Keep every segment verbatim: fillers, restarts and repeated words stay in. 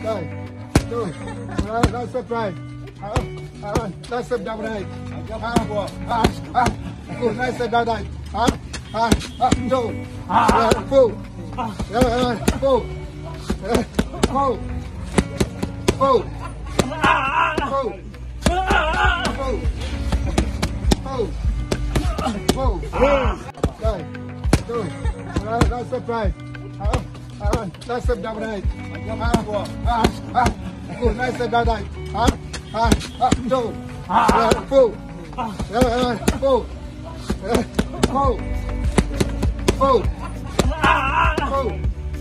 No, no, that's surprise. Uh, uh, that's a double night. Uh, uh, uh, oh, that's a double night. Uh, uh, uh, no. Uh, four. Uh, uh, four. Uh, four. Four. Four. Four. Four. Four. No, no, that's surprise. Uh, uh, that's a double night. Uh, uh, uh, oh, that's a double night. Uh, uh, uh, no. Uh, four. Uh, uh, four. Uh, four. Four. Four.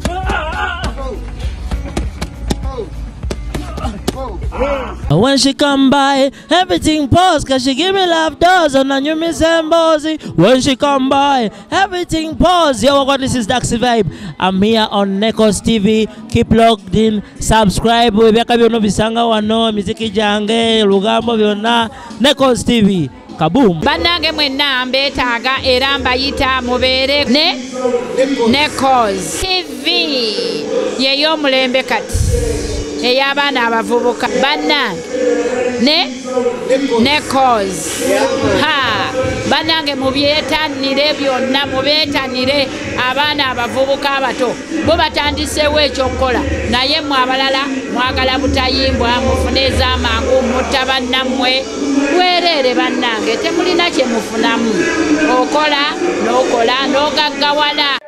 Four. Four. When she come by, everything pause, cause she give me love doors on a new Miss Embosi. When she come by, everything pause. Yo, what this is Daxi Vibe. I'm here on Nekos T V. Keep logged in, subscribe. We be kabyo no bisanga wano, miziki jange, lugambo byonna. Nekos T V. Kaboom. Banange mwenna mbetaaga era mbayita mubeere ne Nekos T V yeyo mulembe kati ey'abaana abavubuka bannange ne Nekos ha bannange mubyetanire byonna mubeetanire abaana abavubuka abato bo batandiseewo ekyokukola naye mwe abalala mwagala butayimbwa mufune ez'amangu mutta bannammwe weereere bannange temulina kye mufunamu okola n'okola n'ogaggawala